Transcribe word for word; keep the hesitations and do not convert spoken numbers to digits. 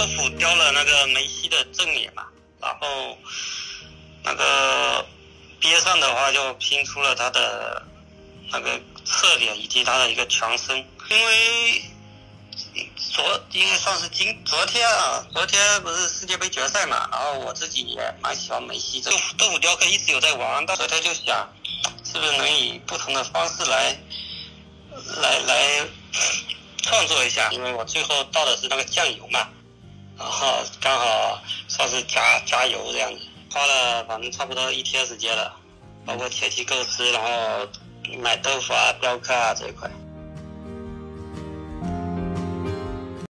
腐雕了那个梅西的正脸嘛，然后那个边上的话就拼出了他的那个侧脸以及他的一个强身。因为昨应该算是今昨天啊，昨天不是世界杯决赛嘛，然后我自己也蛮喜欢梅西，豆腐豆腐雕刻一直有在玩，但昨天就想是不是能以不同的方式来来来创作一下，因为我最后倒的是那个酱油嘛，然后刚好算是加加油这样子，花了反正差不多一天时间了，包括前期构思，然后买豆腐啊、雕刻啊这一块。